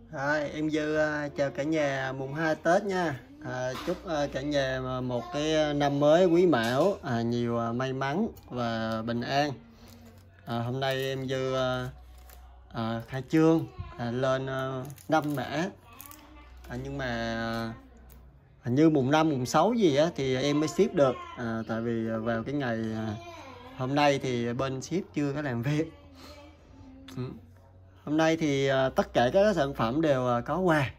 Em Dư chào cả nhà mùng 2 Tết nha. Chúc cả nhà một cái năm mới Quý Mão nhiều may mắn và bình an. Hôm nay em Dư khai trương lên 5 mã. Nhưng mà hình như mùng 5 mùng 6 gì á thì em mới ship được. Tại vì vào cái ngày hôm nay thì bên ship chưa có làm việc. Hôm nay thì tất cả các sản phẩm đều có quà.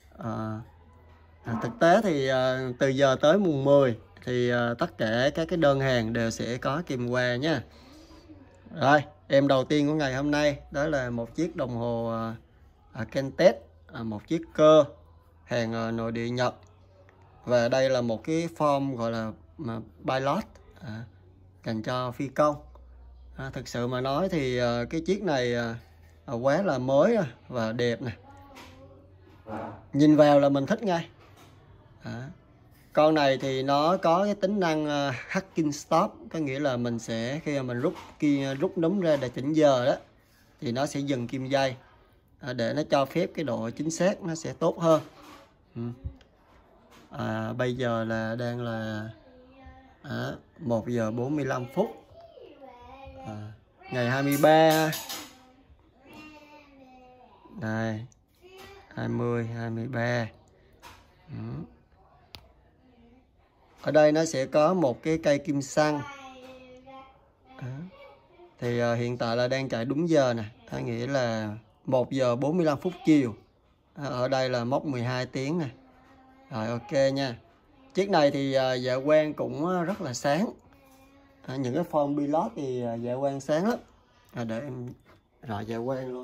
Thực tế thì từ giờ tới mùng 10 thì tất cả các cái đơn hàng đều sẽ có kèm quà nha. Rồi, em đầu tiên của ngày hôm nay đó là một chiếc đồng hồ Kentet, một chiếc cơ hàng nội địa Nhật. Và đây là một cái form gọi là pilot dành cho phi công. Thực sự mà nói thì cái chiếc này quá là mới và đẹp nè, nhìn vào là mình thích ngay. Con này thì nó có cái tính năng hacking stop, có nghĩa là mình sẽ khi mà mình rút núm ra để chỉnh giờ đó thì nó sẽ dừng kim dây để nó cho phép cái độ chính xác nó sẽ tốt hơn. Bây giờ là đang là 1 giờ 45 phút ngày 23 này, 20 23. Ở đây nó sẽ có một cái cây kim xăng. Thì hiện tại là đang chạy đúng giờ nè, nghĩa là 1 giờ 45 phút chiều. Ở đây là mốc 12 tiếng nè. Rồi, ok nha. Chiếc này thì dạ quang cũng rất là sáng. Những cái form pilot thì dạ quang sáng lắm. Để em rọi dạ quang luôn.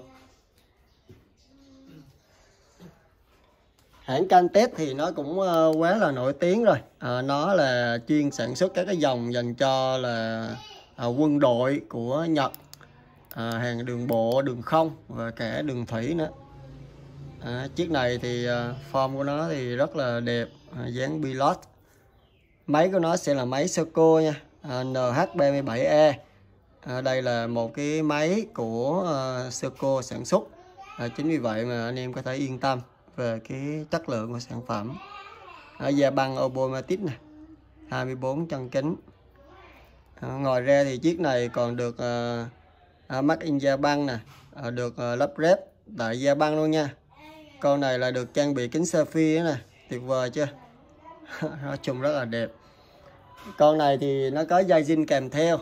Hãng Kentet thì nó cũng quá là nổi tiếng rồi. Nó là chuyên sản xuất các cái dòng dành cho là quân đội của Nhật, hàng đường bộ, đường không và cả đường thủy nữa. Chiếc này thì form của nó thì rất là đẹp, dáng pilot. Máy của nó sẽ là máy Seiko nha, NH37E. Đây là một cái máy của Seiko sản xuất. Chính vì vậy mà anh em có thể yên tâm về cái chất lượng của sản phẩm. Da băng automatic nè, 24 chân kính. Ngoài ra thì chiếc này còn được made in da băng nè, được lắp ráp tại da băng luôn nha. Con này là được trang bị kính selfie nè, tuyệt vời chưa? Nói chung rất là đẹp. Con này thì nó có dây zin kèm theo.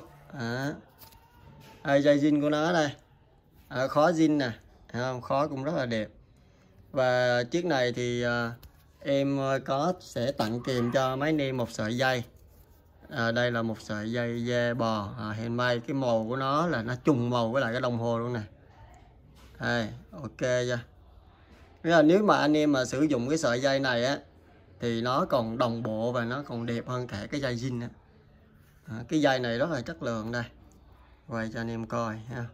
Dây zin của nó đây, khó zin nè, khó cũng rất là đẹp. Và chiếc này thì em sẽ tặng kèm cho mấy anh em một sợi dây. Đây là một sợi dây da bò handmade. Cái màu của nó là nó trùng màu với lại cái đồng hồ luôn nè. Ok chưa? Nếu mà anh em mà sử dụng cái sợi dây này á thì nó còn đồng bộ và nó còn đẹp hơn cả cái dây zin á. Cái dây này rất là chất lượng đây. Quay cho anh em coi ha.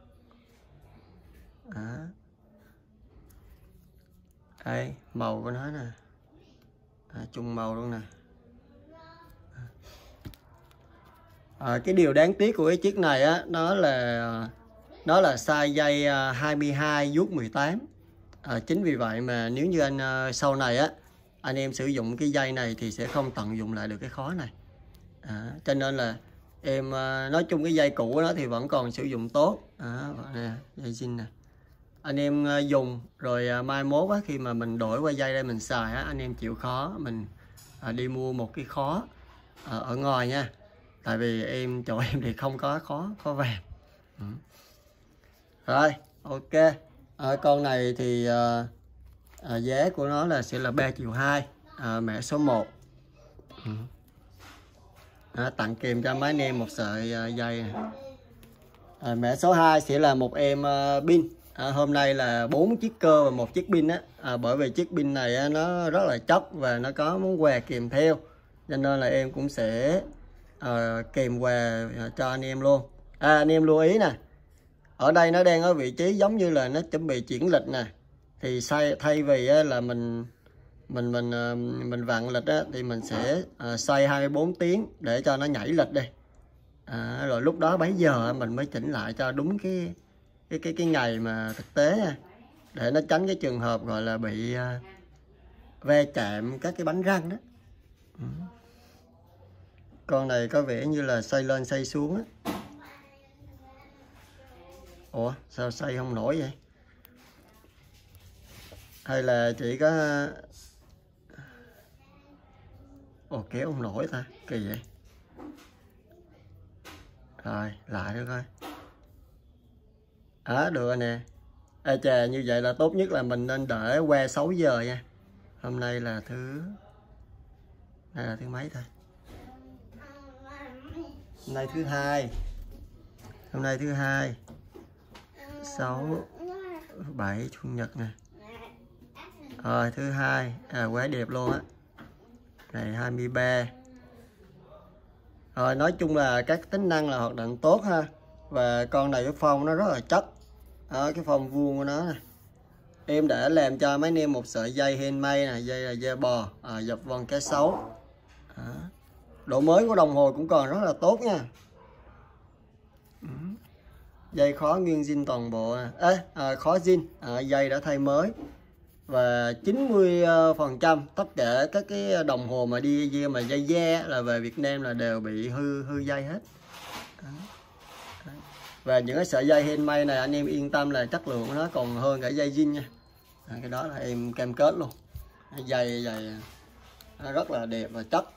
Đây, màu của nó nè, chung màu luôn nè. Cái điều đáng tiếc của cái chiếc này á, nó là size dây 22 vuốt 18. Chính vì vậy mà nếu như sau này á anh em sử dụng cái dây này thì sẽ không tận dụng lại được cái khó này. Cho nên là em nói chung cái dây cũ của nó thì vẫn còn sử dụng tốt. Nè, dây zin nè. Anh em dùng rồi mai mốt á, khi mà mình đổi qua dây đây mình xài á, anh em chịu khó mình đi mua một cái khó ở ngoài nha. Tại vì chỗ em thì không có khó vàng. Rồi, ok. Con này thì giá của nó sẽ là 3,2 triệu, mã số 1. Tặng kèm cho mấy anh em một sợi dây này. Mã số 2 sẽ là một em pin. Hôm nay là 4 chiếc cơ và 1 chiếc pin á. Bởi vì chiếc pin này nó rất là chóc và nó có món quà kèm theo, cho nên là em cũng sẽ kèm quà cho anh em luôn. Anh em lưu ý nè, ở đây nó đang ở vị trí giống như là nó chuẩn bị chuyển lịch nè. Thì thay vì là mình vặn lịch á, thì mình sẽ xoay 24 tiếng để cho nó nhảy lịch đây. Rồi lúc đó bấy giờ mình mới chỉnh lại cho đúng cái ngày mà thực tế. để nó tránh cái trường hợp gọi là bị va chạm các cái bánh răng đó. Con này có vẻ như là xoay lên xoay xuống á. Ủa sao xoay không nổi vậy? Hay là chỉ có... Ồ kéo không nổi ta, kỳ vậy. Rồi lại nữa coi. Được rồi nè. Ê chà, như vậy là tốt nhất là mình nên để qua 6 giờ nha. Hôm nay là thứ mấy thôi? Hôm nay thứ hai. Hôm nay thứ hai. 6 7 chủ nhật nè. Rồi thứ hai, quá đẹp luôn á. Ngày 23. Rồi nói chung là các tính năng là hoạt động tốt ha. Và con này cái phông nó rất là chắc. Cái phông vuông của nó nè. Em đã làm cho mấy anh em một sợi dây handmade nè, dây là dây bò, dập vòng cá sấu. Độ mới của đồng hồ cũng còn rất là tốt nha. Dây khó nguyên zin toàn bộ nè. Khó zin, dây đã thay mới. Và 90% tất cả các cái đồng hồ mà đi mà dây da là về Việt Nam là đều bị hư dây hết. Và những cái sợi dây handmade này anh em yên tâm là chất lượng của nó còn hơn cả dây zin nha. Cái đó là em cam kết luôn. Dây nó rất là đẹp và chất.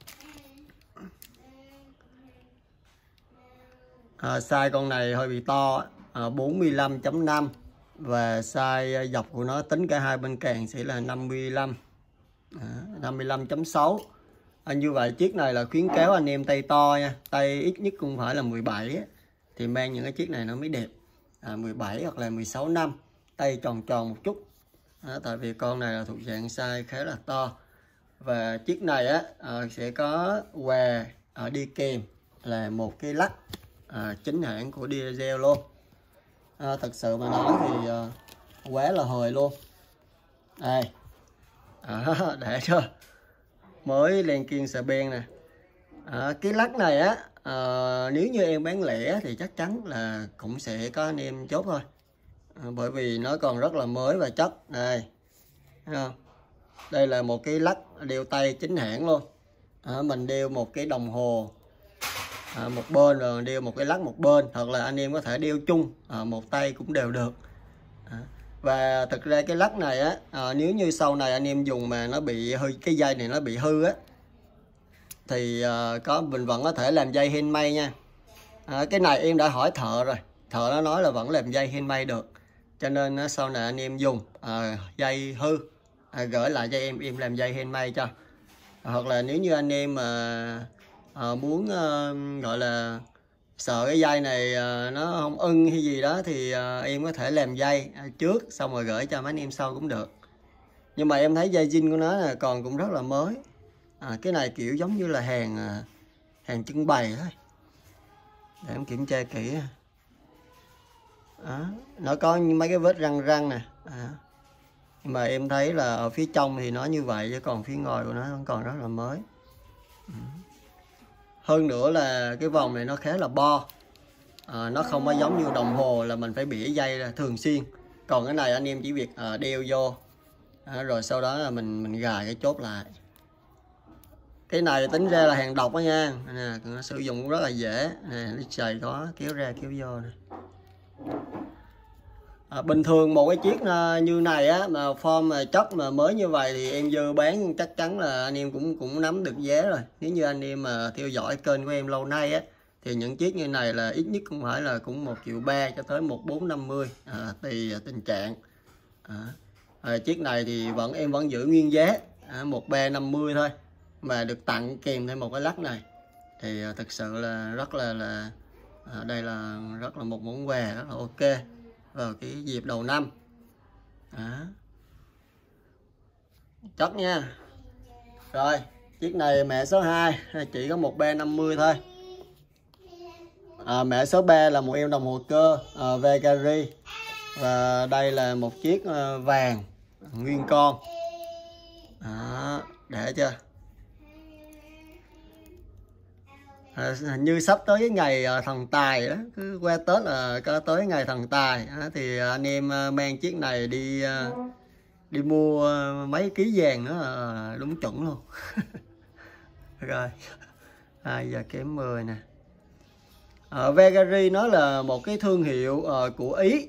Size con này hơi bị to, 45.5 và size dọc của nó tính cả hai bên càng sẽ là 55, 55.6. Như vậy chiếc này là khuyến cáo anh em tay to nha, tay ít nhất cũng phải là 17 á, thì mang những cái chiếc này nó mới đẹp. 17 hoặc là 16 năm, tay tròn tròn một chút. Tại vì con này là thuộc dạng size khá là to. Và chiếc này sẽ có quà đi kèm là một cái lắc chính hãng của Diesel luôn. Thật sự mà nói thì quá là hời luôn. Đây để cho mới lên kiên sờ ben nè. Cái lắc này nếu như em bán lẻ thì chắc chắn là cũng sẽ có anh em chốt thôi. Bởi vì nó còn rất là mới và chất. Đây thấy không? Đây là một cái lắc đeo tay chính hãng luôn. Mình đeo một cái đồng hồ một bên rồi đeo một cái lắc một bên, hoặc là anh em có thể đeo chung một tay cũng đều được. Và thực ra cái lắc này nếu như sau này anh em dùng mà nó bị hư, cái dây này nó bị hư thì mình vẫn có thể làm dây handmade nha. Cái này em đã hỏi thợ rồi, thợ nó nói là vẫn làm dây handmade được, cho nên sau này anh em dùng dây hư gửi lại cho em làm dây handmade cho. Hoặc là nếu như anh em mà muốn gọi là sợ cái dây này nó không ưng hay gì đó thì em có thể làm dây trước xong rồi gửi cho mấy anh em sau cũng được. Nhưng mà em thấy dây zin của nó là còn cũng rất là mới. Cái này kiểu giống như là hàng trưng bày thôi. Để em kiểm tra kỹ. Nó có mấy cái vết răng nè. Nhưng mà em thấy là ở phía trong thì nó như vậy, chứ còn phía ngoài của nó còn rất là mới. Hơn nữa là cái vòng này nó khá là bo. Nó không có giống như đồng hồ là mình phải bỉa dây ra thường xuyên. Còn cái này anh em chỉ việc đeo vô, rồi sau đó là mình gài cái chốt lại. Cái này tính ra là hàng độc đó nha. Nó sử dụng cũng rất là dễ nè, nó xài có kéo ra kéo vô nè. Bình thường một cái chiếc như này mà form mà chất mà mới như vậy thì em dư bán chắc chắn là anh em cũng nắm được giá rồi. Nếu như anh em mà theo dõi kênh của em lâu nay thì những chiếc như này là ít nhất cũng phải là cũng 1,3 triệu cho tới 1,450 tùy tình trạng. Chiếc này thì em vẫn giữ nguyên giá 1,350 thôi, mà được tặng kèm thêm một cái lắc này thì thực sự là rất là đây là rất là một món quà rất là ok vào cái dịp đầu năm. Chất nha. Rồi chiếc này mẹ số 2 chỉ có 1,350 thôi. Mẹ số 3 là một em đồng hồ cơ Vegari, và đây là một chiếc vàng nguyên con. Để chưa. Hình như sắp tới cái ngày thần tài đó, cứ qua Tết là có tới ngày thần tài thì anh em mang chiếc này đi đi mua mấy ký vàng nữa đúng chuẩn luôn. Rồi 2 giờ kém 10 nè. Vegari nó là một cái thương hiệu của Ý,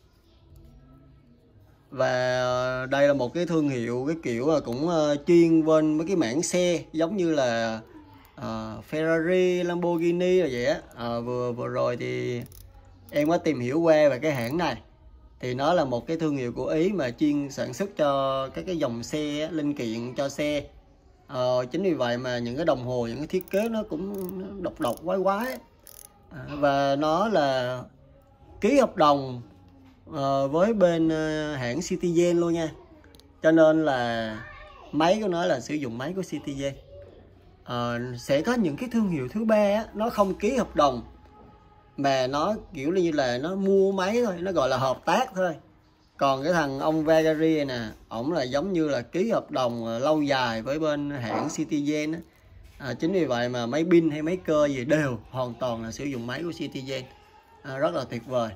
và đây là một cái thương hiệu cái kiểu cũng chuyên bên mấy cái mảng xe giống như là Ferrari, Lamborghini là vậy á. Vừa rồi thì em có tìm hiểu qua về cái hãng này, thì nó là một cái thương hiệu của Ý mà chuyên sản xuất cho các cái dòng xe, linh kiện cho xe. Chính vì vậy mà những cái đồng hồ, những cái thiết kế nó cũng độc quái quái. Và nó là ký hợp đồng với bên hãng Citizen luôn nha, cho nên là máy của nó là sử dụng máy của Citizen. Sẽ có những cái thương hiệu thứ ba á, nó không ký hợp đồng mà nó kiểu như là nó mua máy thôi, nó gọi là hợp tác thôi. Còn cái thằng ông Vegari này nè, ổng là giống như là ký hợp đồng lâu dài với bên hãng Citizen á. Chính vì vậy mà máy pin hay máy cơ gì đều hoàn toàn là sử dụng máy của Citizen. Rất là tuyệt vời.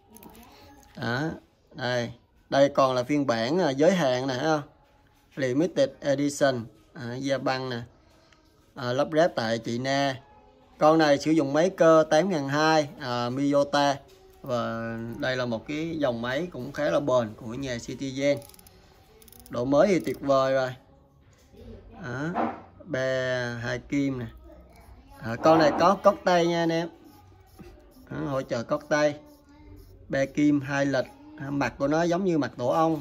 Đây còn là phiên bản giới hạn nè, ha, limited edition, da băng nè, lắp ráp tại chị Na. Con này sử dụng máy cơ 8200 Miyota, và đây là một cái dòng máy cũng khá là bền của nhà Citizen. Độ mới thì tuyệt vời rồi. Be 2 kim nè. Con này có cốc tay nha anh em, hỗ trợ cốc tay. Be kim 2 lịch, mặt của nó giống như mặt tổ ong.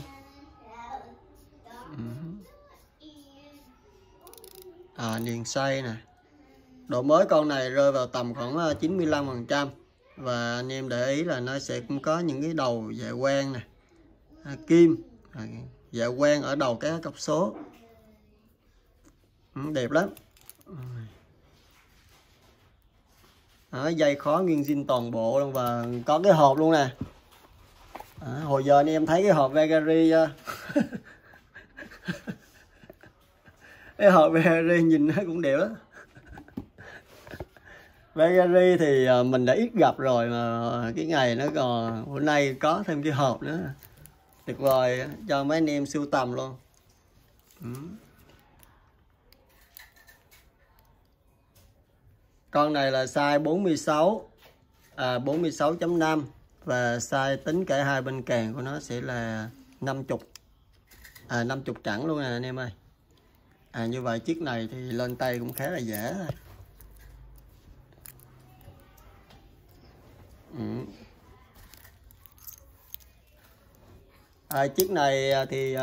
Niền xoay nè. Độ mới con này rơi vào tầm khoảng 95%. Và anh em để ý là nó sẽ cũng có những cái đầu dạ quang nè, kim, dạ quang ở đầu các cọc số, đẹp lắm. Dây khó nguyên zin toàn bộ luôn, và có cái hộp luôn nè. Hồi giờ anh em thấy cái hộp Vegari cái hộp Vegari nhìn nó cũng đẹp lắm. Vegari thì mình đã ít gặp rồi, mà cái ngày nó còn hôm nay có thêm cái hộp nữa, tuyệt vời cho mấy anh em sưu tầm luôn. Con này là size 46, 46.5, và size tính cả hai bên càng của nó sẽ là 50, 50 chẵn luôn nè anh em ơi. Như vậy chiếc này thì lên tay cũng khá là dễ thôi. Chiếc này thì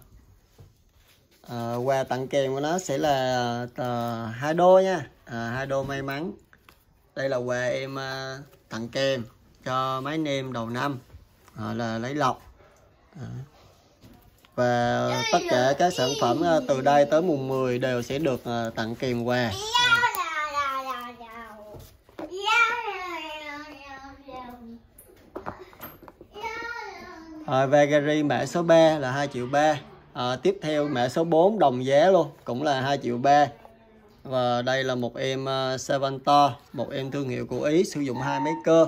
quà tặng kèm của nó sẽ là 2 đô nha, 2 đô may mắn. Đây là quà em tặng kèm cho mấy anh em đầu năm là lấy lộc. Và tất cả các sản phẩm từ đây tới mùng 10 đều sẽ được tặng kèm quà. Vegari mã số 3 là 2.3 triệu. Tiếp theo mã số 4 đồng giá luôn, cũng là 2.3 triệu. Và đây là một em Savantor, một em thương hiệu của Ý, sử dụng 2 máy cơ.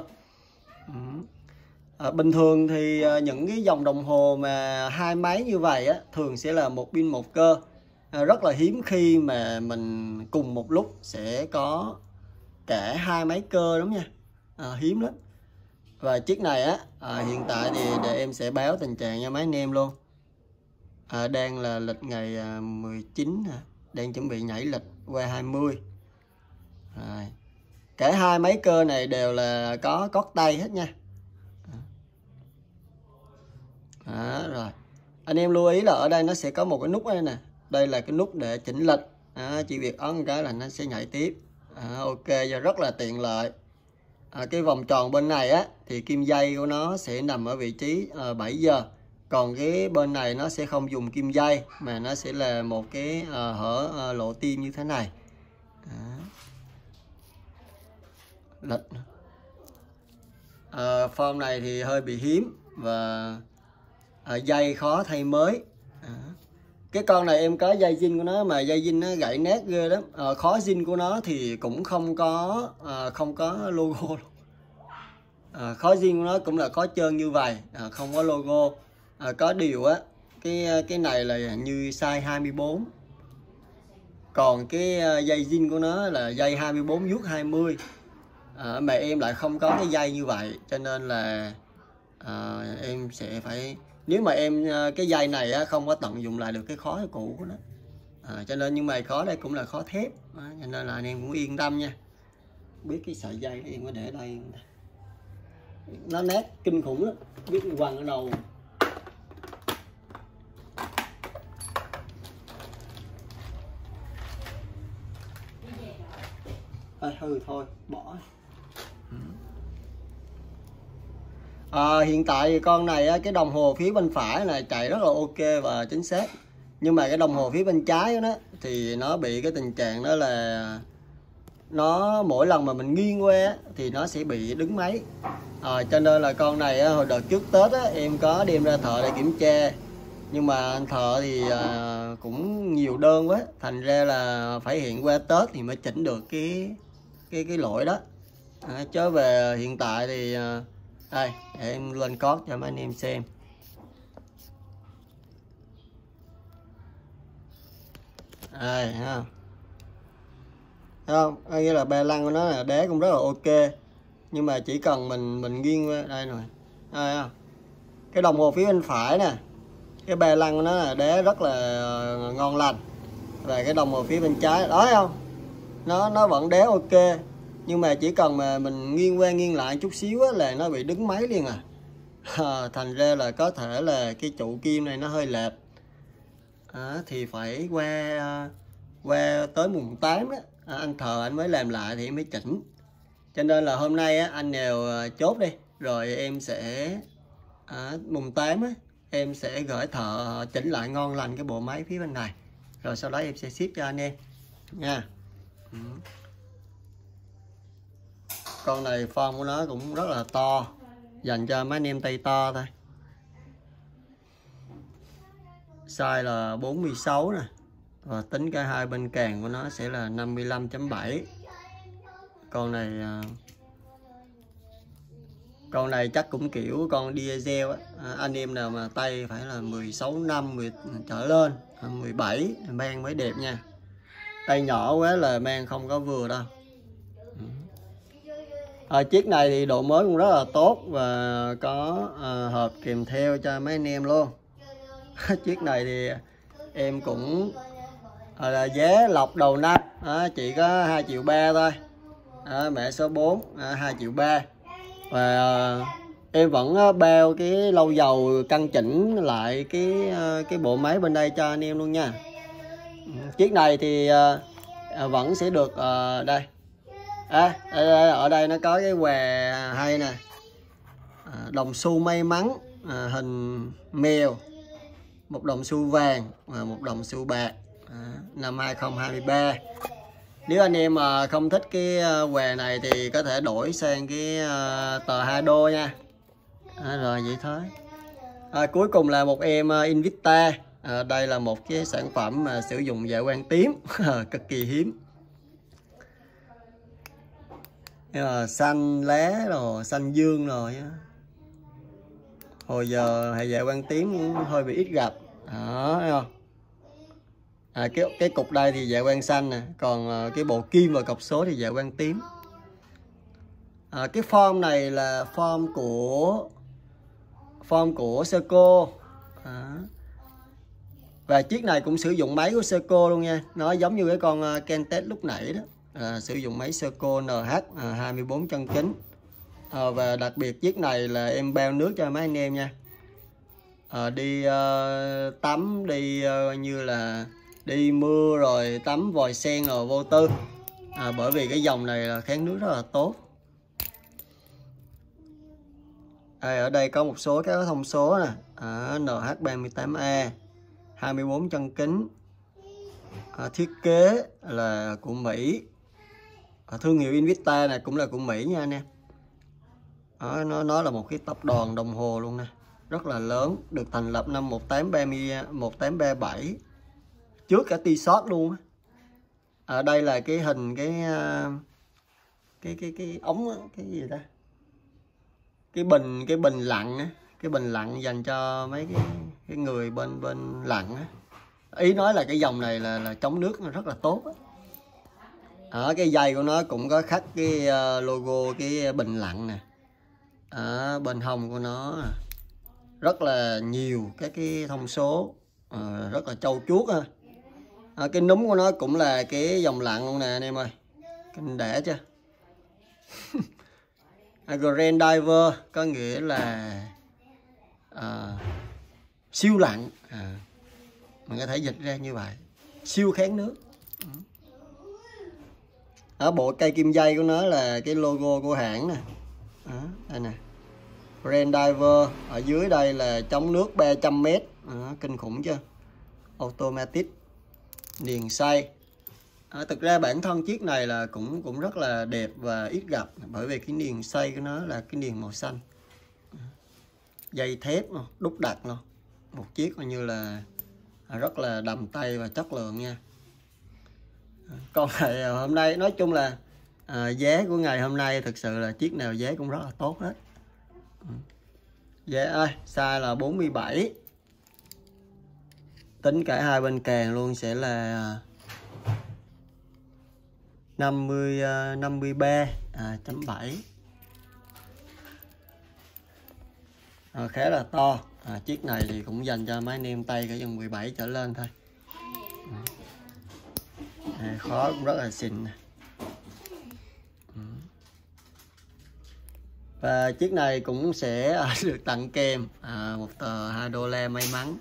Bình thường thì những cái dòng đồng hồ mà 2 máy như vậy á, thường sẽ là một pin một cơ. Rất là hiếm khi mà mình cùng một lúc sẽ có cả 2 máy cơ lắm nha, hiếm lắm. Và chiếc này á, hiện tại thì để em sẽ báo tình trạng cho mấy anh em luôn. Đang là lịch ngày 19, đang chuẩn bị nhảy lịch qua 20. Cả 2 máy cơ này đều là có cót tay hết nha. Rồi anh em lưu ý là ở đây nó sẽ có một cái nút đây nè, đây là cái nút để chỉnh lịch. Chỉ việc ấn cái là nó sẽ nhảy tiếp. Ok, và rất là tiện lợi. Cái vòng tròn bên này á thì kim dây của nó sẽ nằm ở vị trí 7 giờ, còn cái bên này nó sẽ không dùng kim dây mà nó sẽ là một cái hở lộ tim như thế này. Lịch form này thì hơi bị hiếm và dây khó thay mới. Cái con này em có dây zin của nó mà dây zin nó gãy nét ghê lắm. Khó zin của nó thì cũng không có logo luôn. Khó zin của nó cũng là khó trơn như vậy, không có logo. Có điều á, cái này là như size 24. Còn cái dây zin của nó là dây 24 vuốt 20. Mà em lại không có cái dây như vậy, cho nên là em sẽ phải, nếu mà em cái dây này á, không có tận dụng lại được cái khói cũ của nó, cho nên, nhưng mà khó đây cũng là khó thép, cho nên là anh em cũng yên tâm nha. Biết cái sợi dây em có để đây, nó nát kinh khủng lắm, biết quăng ở đầu. Hư thôi bỏ. Hiện tại thì con này cái đồng hồ phía bên phải này chạy rất là ok và chính xác, nhưng mà cái đồng hồ phía bên trái đó thì nó bị cái tình trạng đó là nó mỗi lần mà mình nghiêng qua thì nó sẽ bị đứng máy. Cho nên là con này hồi đợt trước Tết em có đem ra thợ để kiểm tra, nhưng mà anh thợ thì cũng nhiều đơn quá, thành ra là phải hiện qua Tết thì mới chỉnh được cái lỗi đó. Chứ về hiện tại thì đây để em lên code cho mấy anh em xem. Đây ha, thấy không? Nghĩa là ba lăng của nó là đế cũng rất là ok, nhưng mà chỉ cần mình nghiêng qua đây rồi, đây không? Cái đồng hồ phía bên phải nè, cái ba lăng của nó là đế rất là ngon lành, và cái đồng hồ phía bên trái đó, thấy không? Nó vẫn đế ok, nhưng mà chỉ cần mà mình nghiêng qua nghiêng lại chút xíu là nó bị đứng máy liền thành ra là có thể là cái trụ kim này nó hơi lệch, thì phải qua tới mùng 8 đó, anh thợ anh mới làm lại thì em mới chỉnh. Cho nên là hôm nay anh nào chốt đi, rồi em sẽ mùng 8 em sẽ gửi thợ chỉnh lại ngon lành cái bộ máy phía bên này, rồi sau đó em sẽ ship cho anh em nha. Con này form của nó cũng rất là to, dành cho mấy anh em tay to thôi. Size là 46 nè, và tính cả hai bên càng của nó sẽ là 55.7. Con này chắc cũng kiểu con diesel anh em nào mà tay phải là 16 năm trở lên, 17 mang mới đẹp nha. Tay nhỏ quá là mang không có vừa đâu. Chiếc này thì độ mới cũng rất là tốt và có hộp kèm theo cho mấy anh em luôn. Chiếc này thì em cũng là giá lọc đầu năm chỉ có 2,3 triệu thôi, mẹ số 4 2,3 triệu. Và em vẫn bao cái lau dầu căn chỉnh lại cái bộ máy bên đây cho anh em luôn nha. Chiếc này thì vẫn sẽ được đây. Ở đây nó có cái quà hay nè, đồng xu may mắn hình mèo, một đồng xu vàng và một đồng xu bạc năm 2023. Nếu anh em mà không thích cái quà này thì có thể đổi sang cái tờ 2 đô nha. Rồi vậy thôi. Cuối cùng là một em Invicta. Đây là một cái sản phẩm mà sử dụng dạ quang tím cực kỳ hiếm. Xanh lá rồi, xanh dương rồi. Hồi giờ hệ dạ quang tím cũng hơi bị ít gặp. Đó, thấy không? Cái cục đây thì dạ quang xanh nè, còn cái bộ kim và cọc số thì dạ quang tím. Cái form này là form của Seiko. Và chiếc này cũng sử dụng máy của Seiko luôn nha, nó giống như cái con Kentet lúc nãy đó. Sử dụng máy Seiko NH 24 chân kính. Và đặc biệt chiếc này là em bao nước cho mấy anh em nha. Đi tắm, đi như là đi mưa rồi tắm vòi sen rồi vô tư. Bởi vì cái dòng này là kháng nước rất là tốt. Ở đây có một số các thông số nè, NH38A 24 chân kính, thiết kế là của Mỹ, thương hiệu Invicta này cũng là của Mỹ nha anh em. Nó là một cái tập đoàn đồng hồ luôn nè, rất là lớn, được thành lập năm 1837. trước cả t-shirt luôn. Ở đây là cái hình cái ống, cái gì ta, cái bình lặn á, cái bình lặn dành cho mấy cái người bên lặn á. Ý nói là cái dòng này là chống nước nó rất là tốt á. Ở cái dây của nó cũng có khắc cái logo cái bình lặn nè. Ở bên hông của nó rất là nhiều các cái thông số, rất là trau chuốt ha. Cái núm của nó cũng là cái dòng lặn luôn nè anh em ơi, kinh đẻ chưa. Grand Diver có nghĩa là siêu lặn, mình có thể dịch ra như vậy, siêu kháng nước. Ở bộ cây kim dây của nó là cái logo của hãng nè. Đây nè, Grand Diver. Ở dưới đây là chống nước 300m. Kinh khủng chưa. Automatic, niền xoay. Thực ra bản thân chiếc này là cũng rất là đẹp và ít gặp, bởi vì cái niền xoay của nó là cái niền màu xanh. Dây thép đúc đặt luôn, một chiếc coi như là rất là đầm tay và chất lượng nha. Còn ngày hôm nay nói chung là giá của ngày hôm nay thực sự là chiếc nào giá cũng rất là tốt hết. Giá ơi, size là 47, tính cả hai bên càng luôn sẽ là 53.7, khá là to. Chiếc này thì cũng dành cho máy anh em tay cả dòng 17 trở lên thôi. Khó cũng rất là xịn. Và chiếc này cũng sẽ được tặng kèm một tờ $2 may mắn.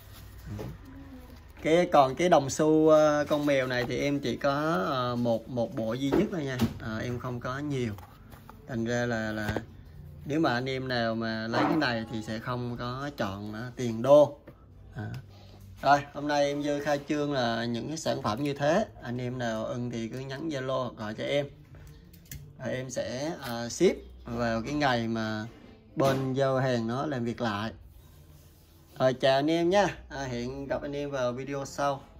Còn cái đồng xu con mèo này thì em chỉ có một bộ duy nhất thôi nha, em không có nhiều, thành ra là nếu mà anh em nào mà lấy cái này thì sẽ không có chọn tiền đô. Rồi hôm nay em Dư khai trương là những cái sản phẩm như thế, anh em nào ưng thì cứ nhắn Zalo hoặc gọi cho em, rồi em sẽ ship vào cái ngày mà bên giao hàng nó làm việc lại. Rồi chào anh em nha, hẹn gặp anh em vào video sau.